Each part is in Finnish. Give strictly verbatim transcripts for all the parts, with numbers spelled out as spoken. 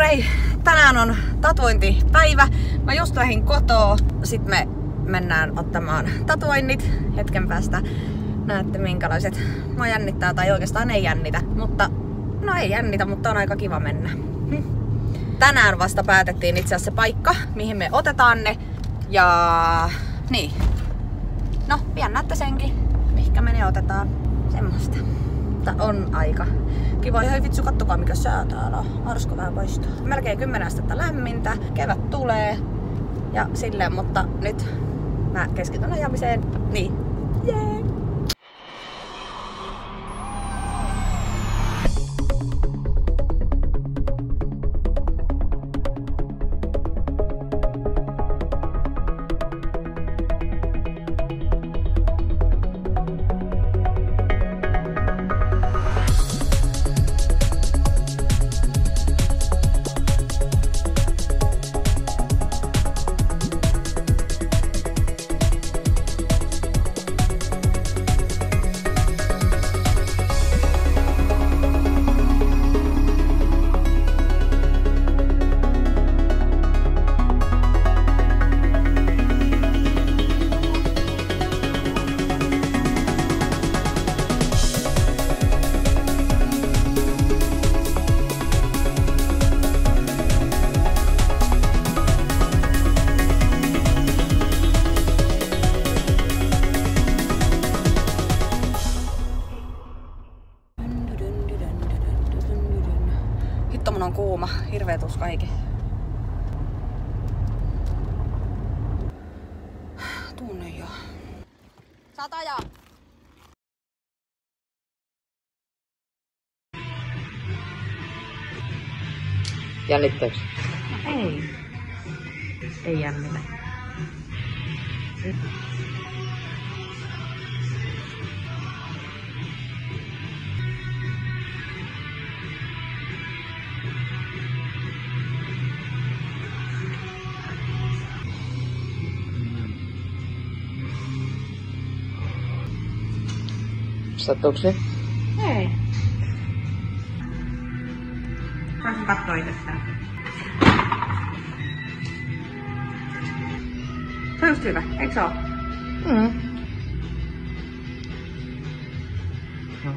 hei, tänään on tatuointipäivä. Mä just lähdin kotoa. Sitten me mennään ottamaan tatuoinnit hetken päästä. Näette minkälaiset mä jännittää tai oikeastaan ei jännitä. Mutta no ei jännitä, mutta on aika kiva mennä. Hm. Tänään vasta päätettiin itse asiassa se paikka, mihin me otetaan ne. Ja niin. No, pian näette senkin, mihinkä me ne otetaan. Semmoista. Mutta on aika kiva. Ihan vitsu, kattokaa mikä sää täällä on. Aurinko vähän paistaa. Melkein kymmenen astetta lämmintä. Kevät tulee. Ja silleen, mutta nyt mä keskityn ajamiseen. Niin. Jee! Hitto mun on kuuma, hirveä tuska eikä. Tunne jo. Saat ajaa! Jännittääks? No ei. Ei jännitä. Sattuuko se? Ei. Saisin kattoo itsestään. Se on just hyvä, eikö se oo? Mm. No.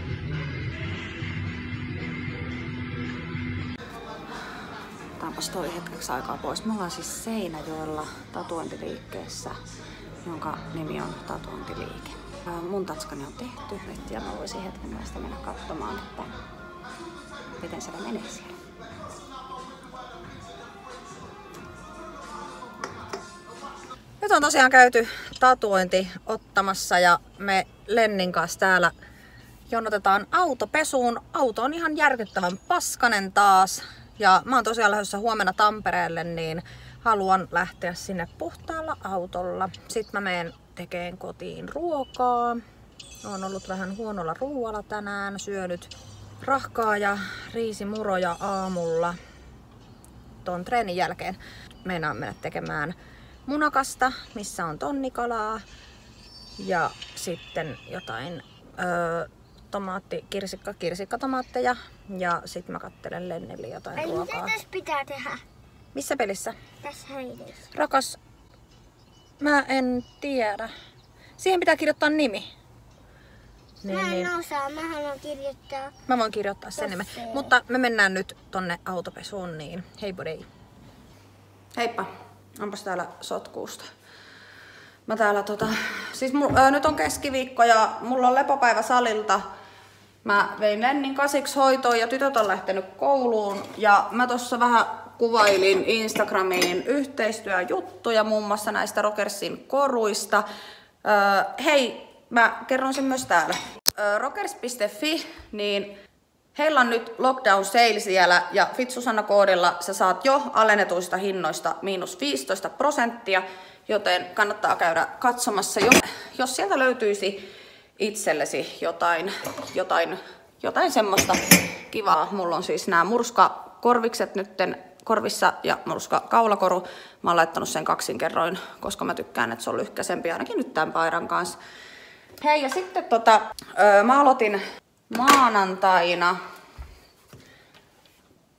Otanpas toi hetkeksi aikaa pois. Me ollaan siis Seinäjoella tatuointiliikkeessä, jonka nimi on Tatuointiliike. Mun tatskani on tehty nyt ja mä voisin hetken päästä mennä katsomaan, että miten se menee siellä. Nyt on tosiaan käyty tatuointi ottamassa ja me Lennin kanssa täällä jonotetaan autopesuun. Auto on ihan järkyttävän paskanen taas ja mä oon tosiaan lähdössä huomenna Tampereelle, niin haluan lähteä sinne puhtaalla autolla. Sitten mä menen tekeen kotiin ruokaa. Olen ollut vähän huonolla ruoalla tänään. Syönyt rahkaa ja riisimuroja aamulla ton treenin jälkeen. Meinaan mennä tekemään munakasta, missä on tonnikalaa. Ja sitten jotain öö, tomaatti, kirsikka, kirsikkatomaatteja. Ja sitten mä kattelen Lennille jotain Ei, ruokaa. mitä tässä pitää tehdä? Missä pelissä? Tässä heidessä. Rakas, mä en tiedä. Siihen pitää kirjoittaa nimi. Niin, Mä en niin. osaa, mä haluan kirjoittaa. Mä voin kirjoittaa sen nimen. Tosseen. Mutta me mennään nyt tonne autopesuun, niin hei bodei. Heippa, onpas täällä sotkuusta. Mä täällä tota, siis mul, ö, nyt on keskiviikko ja mulla on lepopäivä salilta. Mä vein Lennin kasiksi hoitoon ja tytöt on lähtenyt kouluun. Ja mä tossa vähän kuvailin Instagramiin yhteistyöjuttuja muun muassa näistä Rockersin koruista. Öö, hei, mä kerron sen myös täällä. Öö, rockers piste fi, niin heillä on nyt lockdown sale siellä ja Fitsusanna-koodilla sä saat jo alennetuista hinnoista miinus viisitoista prosenttia, joten kannattaa käydä katsomassa, jos, jos sieltä löytyisi itsellesi jotain, jotain, jotain semmoista kivaa. Mulla on siis nämä murskakorvikset nytten korvissa ja murska kaulakoru. Mä oon laittanut sen kaksinkerroin, koska mä tykkään, että se on lyhkäisempi ainakin nyt tämän paidan kanssa. Hei, ja sitten tota, öö, mä aloitin maanantaina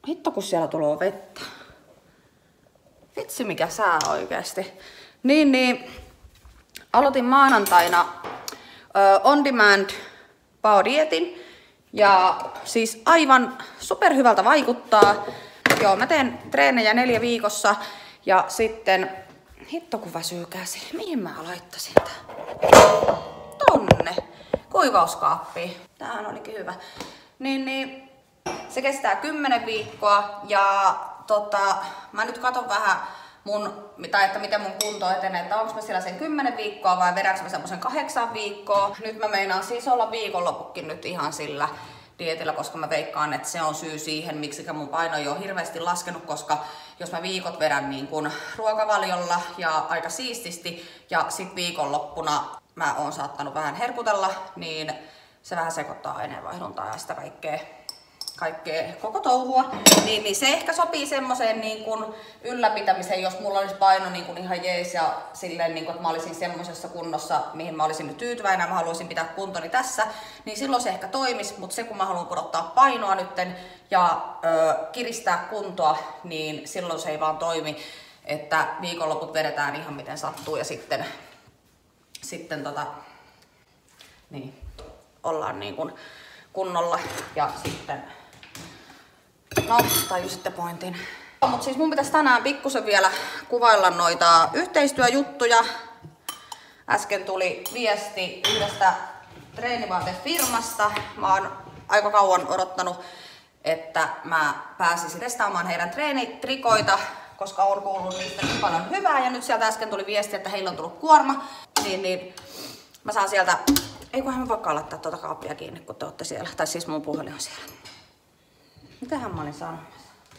Hitto kun siellä tulee vettä. Vitsi mikä sää oikeesti. Niin niin. Aloitin maanantaina ö, on demand paodietin. Ja siis aivan superhyvältä vaikuttaa. Joo, mä teen treenejä neljä viikossa. Ja sitten, hitto kun väsyy käsi. Mihin mä laittasin tää? Tonne. Kuivauskaappiin. Tämähän olikin hyvä. Niin, niin. Se kestää kymmenen viikkoa. Ja tota, mä nyt katon vähän mun, tai että miten mun kunto etenee, että onko mä siellä sen kymmenen viikkoa vai vedänkö mä semmosen kahdeksan viikkoa. Nyt mä meinaan siis olla viikonloppukin nyt ihan sillä dietillä, koska mä veikkaan, että se on syy siihen, miksi mun paino ei ole hirveästi laskenut, koska jos mä viikot vedän niin kuin ruokavaliolla ja aika siististi ja sit viikonloppuna mä oon saattanut vähän herkutella, niin se vähän sekoittaa aineenvaihduntaa ja sitä kaikkea, kaikkea koko touhua. Niin, niin se ehkä sopii semmoseen niin kuin ylläpitämiseen, jos mulla olisi paino niin kuin ihan jees ja silleen, niin kuin, että mä olisin semmosessa kunnossa, mihin mä olisin nyt tyytyväinen ja mä haluaisin pitää kuntoni tässä, niin silloin se ehkä toimisi, mutta se kun mä haluan pudottaa painoa nytten ja ö, kiristää kuntoa, niin silloin se ei vaan toimi, että viikonloput vedetään ihan miten sattuu ja sitten, sitten tota, niin, ollaan niin kuin kunnolla ja sitten, no tajusitte pointin. Mutta siis mun pitäisi tänään pikkusen vielä kuvailla noita yhteistyöjuttuja. Äsken tuli viesti yhdestä treenivaatefirmasta. Mä oon aika kauan odottanut, että mä pääsisin testaamaan heidän treenitrikoita, koska on kuullut niistä niin paljon hyvää. Ja nyt sieltä äsken tuli viesti, että heillä on tullut kuorma. Niin, niin mä saan sieltä, ei kunhan mä vaikka laittaa tuota kaappia kiinni, kun te ootte siellä. Tai siis mun puhelin on siellä. Mitähän mä olin sanomassa?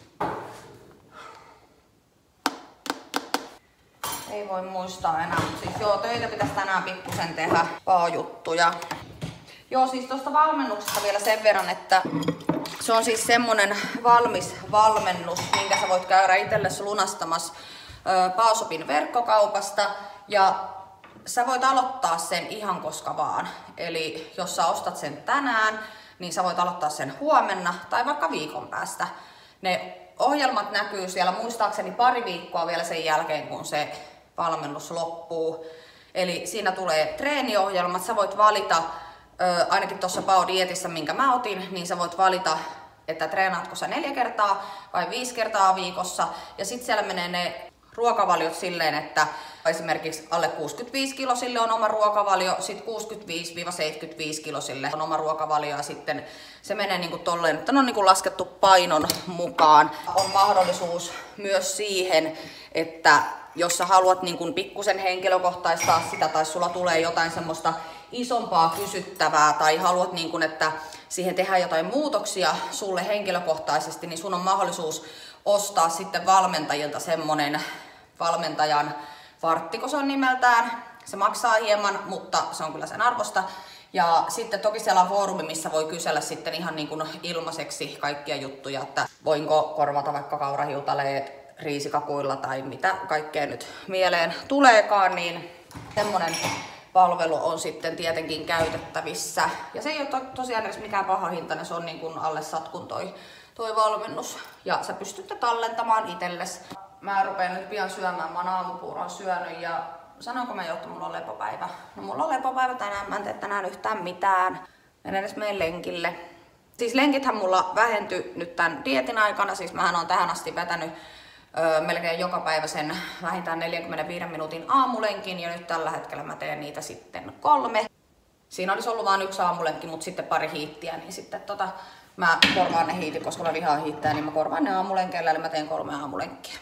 Ei voi muistaa enää, mutta siis joo, töitä pitäisi tänään pikkusen tehdä, paojuttuja. Joo, siis tuosta valmennuksesta vielä sen verran, että se on siis semmonen valmis valmennus, minkä sä voit käydä itsellesi lunastamassa Paoshopin verkkokaupasta. Ja sä voit aloittaa sen ihan koska vaan. Eli jos sä ostat sen tänään, niin sä voit aloittaa sen huomenna tai vaikka viikon päästä. Ne ohjelmat näkyy siellä muistaakseni pari viikkoa vielä sen jälkeen, kun se valmennus loppuu. Eli siinä tulee treeniohjelmat, sä voit valita, ö, ainakin tuossa paodietissä, minkä mä otin, niin sä voit valita, että treenaatko sä neljä kertaa vai viisi kertaa viikossa. Ja sit siellä menee ne ruokavaliot silleen, että esimerkiksi alle kuusikymmentäviisi kilosille on oma ruokavalio, sitten kuusikymmentäviisi seitsemänkymmentäviisi kilosille on oma ruokavalio ja sitten se menee niin kuin tolleen, että on niin kuin laskettu painon mukaan. On mahdollisuus myös siihen, että jos sä haluat niin kuin pikkusen henkilökohtaistaa sitä tai sulla tulee jotain semmoista isompaa kysyttävää tai haluat, niin kuin, että siihen tehdään jotain muutoksia sulle henkilökohtaisesti, niin sun on mahdollisuus ostaa sitten valmentajilta semmonen valmentajan varttiko se on nimeltään. Se maksaa hieman, mutta se on kyllä sen arvosta. Ja sitten toki siellä on foorumi, missä voi kysellä sitten ihan niin kuin ilmaiseksi kaikkia juttuja, että voinko korvata vaikka kaurahiutaleet riisikakuilla tai mitä kaikkea nyt mieleen tuleekaan, niin semmonen palvelu on sitten tietenkin käytettävissä. Ja se ei ole to tosiaan edes mikään paha hintainen, se on niin kuin alle satkun toi, toi valmennus. Ja sä pystytte tallentamaan itsellesi. Mä rupean nyt pian syömään, mä oon aamupuuron syönyt ja sanonko mä jo, että mulla on lepopäivä? No mulla on lepopäivä tänään, mä en tee tänään yhtään mitään. En edes mene lenkille. Siis lenkithän mulla vähentyi nyt tän dietin aikana, siis mähän oon tähän asti vetänyt öö, melkein joka päivä sen vähintään neljänkymmenenviiden minuutin aamulenkin ja nyt tällä hetkellä mä teen niitä sitten kolme. Siinä olisi ollut vain yksi aamulenkki, mutta sitten pari hiittiä, niin sitten tota, mä korvaan ne hiitit, koska mä vihaan hiittää, niin mä korvaan ne aamulenkeillä, eli mä teen kolme aamulenkkiä.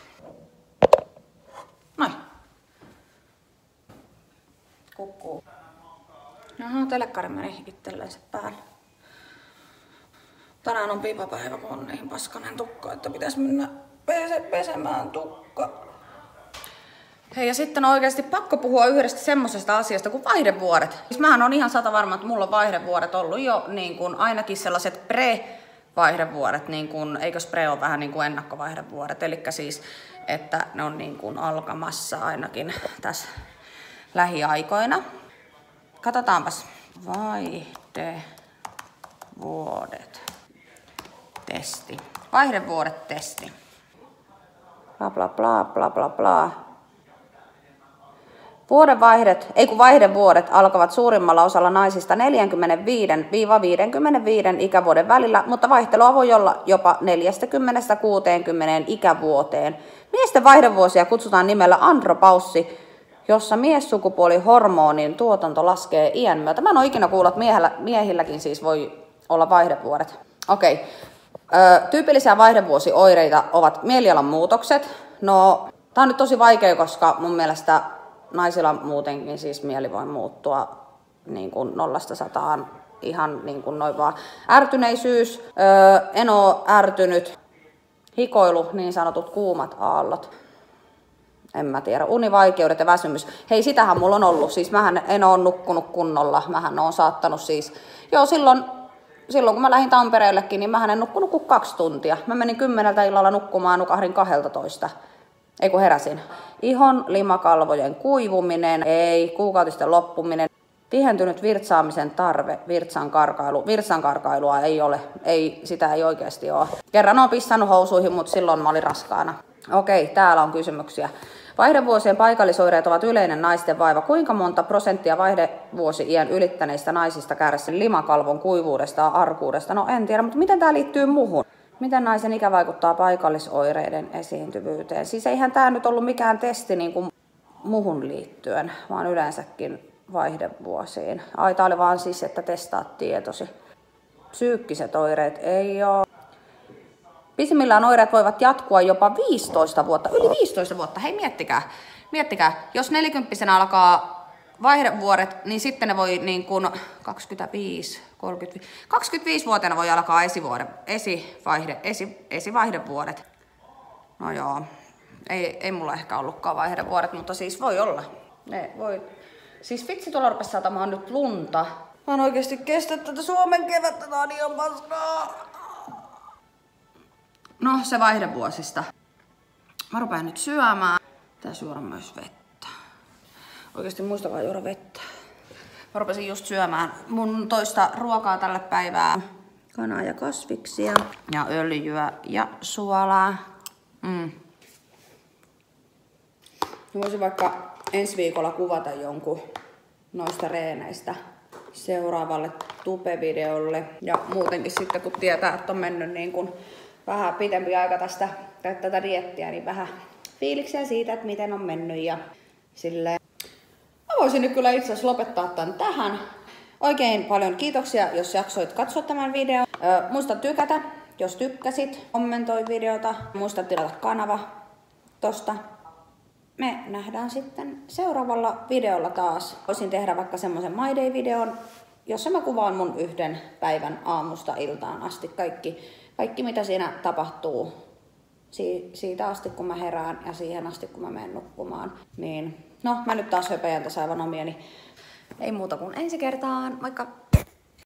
Noin. Kukkuu. Jaha, telekkari meni itselleen päälle. Tänään on pipapäivä, kun on niin paskanen tukka, että pitäisi mennä pese pesemään tukka. Hei, ja sitten on oikeasti pakko puhua yhdestä semmosesta asiasta kuin vaihdevuodet. Siis mähän on ihan sata varma, että mulla on vaihdevuodet ollut jo niin kuin ainakin sellaiset pre-vaihdevuodet, niin kuin, eikö pre ole vähän niin kuin ennakkovaihdevuodet, eli siis, että ne on niin kuin alkamassa ainakin tässä lähiaikoina. Katsotaanpas. Vaihdevuodet. Testi. Vaihdevuodet testi. Bla bla bla bla bla bla. Vuodenvaihdet, ei kun vaihdevuodet alkavat suurimmalla osalla naisista neljäkymmentäviisi viisikymmentäviisi ikävuoden välillä, mutta vaihtelua voi olla jopa neljäkymmentä kuusikymmentä ikävuoteen. Miesten vaihdevuosia kutsutaan nimellä andropaussi, jossa miessukupuolihormonin tuotanto laskee iän myötä. Mä en ole ikinä kuullut, että miehillä, miehilläkin siis voi olla vaihdevuodet. Okei. Ö, tyypillisiä vaihdevuosioireita ovat mielialan muutokset. No, tää on nyt tosi vaikea, koska mun mielestä naisilla muutenkin siis mieli voi muuttua niin kuin nollasta sataan ihan niin kuin noin vaan. Ärtyneisyys, öö, en oo ärtynyt, hikoilu, niin sanotut kuumat aallot. En mä tiedä, univaikeudet ja väsymys. Hei, sitähän mulla on ollut, siis mähän en oo nukkunut kunnolla, mähän oon saattanut siis, joo silloin, silloin kun mä lähdin Tampereellekin, niin mähän en nukkunut kuin kaksi tuntia. Mä menin kymmeneltä illalla nukkumaan, nukahdin kahdeltatoista. Ei kun heräsin. Ihon limakalvojen kuivuminen, ei, kuukautisten loppuminen, tihentynyt virtsaamisen tarve, virtsan karkailu. Virtsan karkailua ei ole, ei, sitä ei oikeasti ole. Kerran olen pissannut housuihin, mutta silloin mä olin raskaana. Okei, täällä on kysymyksiä. Vaihdevuosien paikallisoireet ovat yleinen naisten vaiva. Kuinka monta prosenttia vaihdevuosi-iän ylittäneistä naisista kärsii limakalvon kuivuudesta ja arkuudesta? No en tiedä, mutta miten tämä liittyy muuhun? Miten naisen ikä vaikuttaa paikallisoireiden esiintyvyyteen? Siis eihän tämä nyt ollut mikään testi niin kuin muuhun liittyen, vaan yleensäkin vaihdevuosiin. Ai, tää oli vaan siis, että testaat tietosi. Psyykkiset oireet ei ole. Pisimmillään oireet voivat jatkua jopa viisitoista vuotta. Yli viisitoista vuotta. Hei, miettikää. Miettikää. Jos nelikymppisenä alkaa vaihdevuodet, niin sitten ne voi niin kuin kaksikymmentäviisi, kolmekymmentäviisi, kaksikymmentäviisi-vuotiaana voi alkaa esivuode, esivaihde, esi, esivaihdevuodet. No joo, ei, ei mulla ehkä ollutkaan vaihdevuodet, mutta siis voi olla. Ne voi. Siis vitsi, tuolla rupesi saatamaan nyt lunta. Mä en oikeesti kestä tätä Suomen kevättä, tää on ihan paskaa. No, se vaihdevuosista. Mä rupean nyt syömään. Pitäis juoda myös vettä. Oikeesti muistakaa juoda vettä. Mä rupesin just syömään mun toista ruokaa tälle päivää. Kanaa ja kasviksia. Ja öljyä ja suolaa. Mm. Mä voisin vaikka ensi viikolla kuvata jonkun noista reeneistä seuraavalle tubevideolle. Ja muutenkin sitten kun tietää, että on mennyt niin kuin vähän pitempi aika tästä tätä dieettiä, niin vähän fiiliksiä siitä, että miten on mennyt ja silleen. Mä voisin nyt kyllä itse asiassa lopettaa tän tähän. Oikein paljon kiitoksia, jos jaksoit katsoa tämän videon. Öö, muista tykätä, jos tykkäsit. Kommentoi videota. Muista tilata kanava tosta. Me nähdään sitten seuraavalla videolla taas. Voisin tehdä vaikka semmoisen My Day-videon, jossa mä kuvaan mun yhden päivän aamusta iltaan asti. Kaikki, kaikki mitä siinä tapahtuu. Si- siitä asti kun mä herään ja siihen asti kun mä menen nukkumaan. Niin, no mä nyt taas höpäjän tässä aivan omieni. Ei muuta kuin ensi kertaan. Moikka!